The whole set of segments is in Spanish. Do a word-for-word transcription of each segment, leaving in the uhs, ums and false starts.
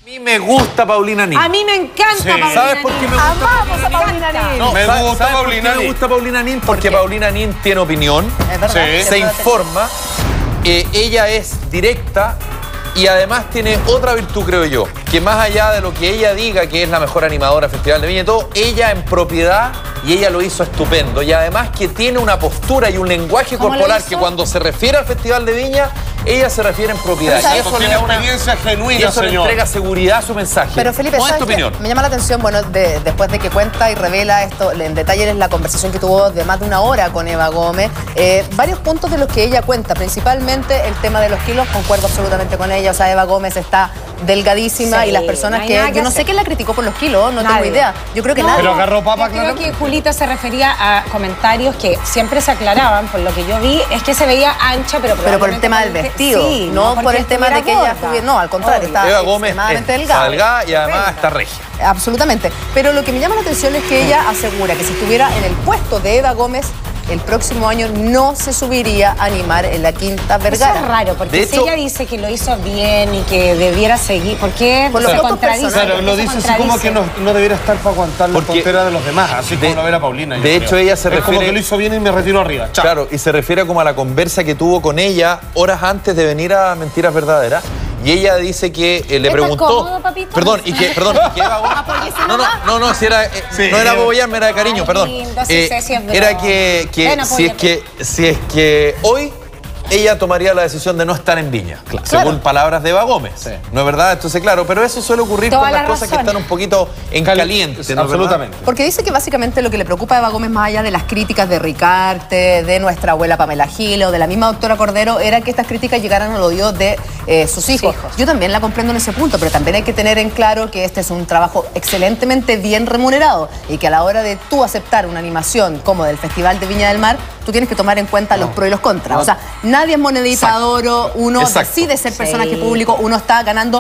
A mí me gusta Paulina Nin. A mí me encanta Sí. Paulina ¿Sabes por qué me gusta? Amamos a Paulina Nin. No, Me ¿sabes- gusta ¿sabes por Paulina qué me Nin? gusta Paulina Nin? Porque Paulina Nin tiene opinión, Es verdad. Sí. es se verdad. informa, eh, ella es directa y además tiene otra virtud, creo yo, que más allá de lo que ella diga que es la mejor animadora del Festival de Viña y todo, ella en propiedad, y ella lo hizo estupendo, y además que tiene una postura y un lenguaje ¿Cómo lo corporal hizo? que cuando se refiere al Festival de Viña, ella se refiere en propiedad. Pero Y ¿sabes? eso le Tiene da una experiencia y genuina, eso le señor. entrega seguridad a su mensaje. Pero Felipe, ¿Cuál es ¿sabes tu qué? opinión? Me llama la atención, bueno, de- después de que cuenta y revela esto en detalle la conversación que tuvo de más de una hora con Eva Gómez, eh, varios puntos de los que ella cuenta, principalmente el tema de los kilos, concuerdo absolutamente con ella, o sea, Eva Gómez está delgadísima Sí, y las personas no hay que... nada Yo que no hacer. sé quién la criticó por los kilos, no tengo Nadie. idea. Yo creo que No, nadie. Pero agarró papa, Yo creo claro. que Julita se refería a comentarios que siempre se aclaraban, por lo que yo vi, es que se veía ancha, pero Pero por el probablemente tema del porque- vestido, sí, no por porque el tema de que estuviera ella gorda. estuviera... No, al contrario, Obvio. está Eva Gómez extremadamente es delgada. delgada y además Venga. está regia. Absolutamente. Pero lo que me llama la atención es que ella asegura que si estuviera en el puesto de Eva Gómez, el próximo año no se subiría a animar en la Quinta Vergara. Eso es raro, porque De si hecho- ella dice que lo hizo bien y que debiera seguir, ¿por qué Por los se votos contradice? personales. Claro, lo Se dice así como que no, contradice. no debiera estar para aguantar la Porque- tontera de los demás, así de- como lo verá Paulina. yo de creo. hecho, ella se es como refiere- que lo hizo bien y me retiro arriba. Chao. Claro, y se refiere como a la conversa que tuvo con ella horas antes de venir a Mentiras Verdaderas. Y ella dice que eh, le ¿Estás preguntó. cómodo, papito? Perdón, y que, perdón, y que Eva Gómez- No, no, no, no, si era, eh, Sí. no era bobollarme, era de cariño, Ay, perdón. lindo, sí Eh, sé si es era broma. que, que Ven, si es apóyame. que si es que hoy ella tomaría la decisión de no estar en Viña, según palabras de Eva Gómez. Sí. ¿No es verdad? Entonces, claro, pero eso suele ocurrir Toda con las la cosas que razón. están un poquito en caliente. ¿no es verdad? Absolutamente. Porque dice que básicamente lo que le preocupa a Eva Gómez, más allá de las críticas de Ricarte, de nuestra abuela Pamela Gil o de la misma doctora Cordero, era que estas críticas llegaran al oído de eh, sus hijos. hijos. Yo también la comprendo en ese punto, pero también hay que tener en claro que este es un trabajo excelentemente bien remunerado y que a la hora de tú aceptar una animación como del Festival de Viña del Mar, tú tienes que tomar en cuenta los pros y los contras. O sea, nadie es monedita de oro, uno Exacto. decide ser Sí. personaje público, uno está ganando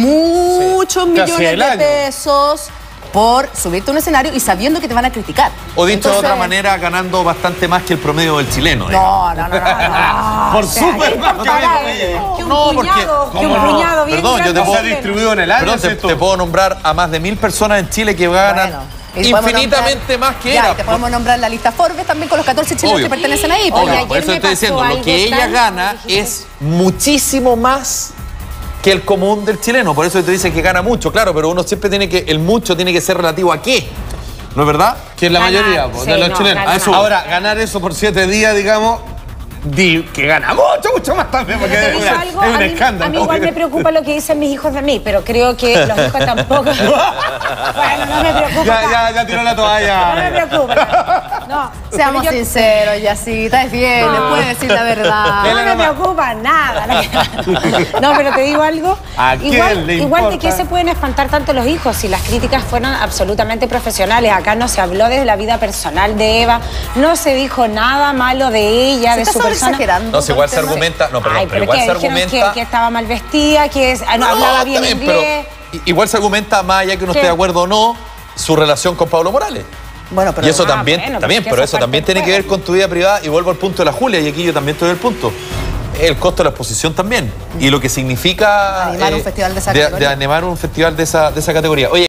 muchos Sí. Casi millones el de año. pesos por subirte a un escenario y sabiendo que te van a criticar. O dicho de otra Entonces, manera, ganando bastante más que el promedio del chileno. No, no, no, no. no. Por O sea, súper ¿qué más que comparar? oye. Que un No, porque- cuñado, que un ¿cómo no? cuñado bien Perdón, yo te grande. No se ha puedo- distribuido en el año. Perdón, te, ¿cierto? te puedo nombrar a más de mil personas en Chile que ganan Bueno, y podemos infinitamente nombrar- más que ya, era. y te podemos nombrar la lista Forbes también con los catorce chilenos Obvio. que pertenecen ahí. Obvio, pues. Oye, por ayer eso me estoy pasó diciendo, lo algo que ella tan- gana dijiste. es muchísimo más que el común del chileno. Por eso te dicen que gana mucho, claro, pero uno siempre tiene que, el mucho tiene que ser relativo a qué. ¿No es verdad? Que es la Ganar, mayoría po, sí, de los no, chilenos. ganar. A eso- Ahora, ganar eso por siete días, digamos, di que gana mucho, mucho más también, porque Pero te es, digo una- algo, es un a mí, escándalo. a mí igual me preocupa lo que dicen mis hijos de mí, pero creo que los hijos tampoco. Bueno, no me preocupa. Ya, tanto. ya, ya tiró la toalla. No me preocupa. No, Seamos pero yo- sinceros, Yacita, es bien, le puedes decir la verdad. No me preocupa nada. No, pero te digo algo. ¿A quién Igual, le igual de importa? qué se pueden espantar tanto los hijos si las críticas fueron absolutamente profesionales. Acá no se habló de la vida personal de Eva, no se dijo nada malo de ella, Se de está su persona. sobreexagerando No, si igual se con el tema. argumenta. No, perdón, Ay, pero pero igual que se dijeron argumenta. que, que estaba mal vestida, que es- no, hablaba bien está bien, pero inglés. i- igual se argumenta, más allá que uno ¿Qué? esté de acuerdo o no, su relación con Pablo Morales. Bueno, pero y eso Ah, también, bueno, también, pero pero es que eso eso también parte tiene que del ver con tu vida privada. Y vuelvo al punto de la Julia, y aquí yo también estoy en el punto. El costo de la exposición también. Y lo que significa Animar un festival de esa de, categoría. de animar un festival de esa, de esa categoría. Oye,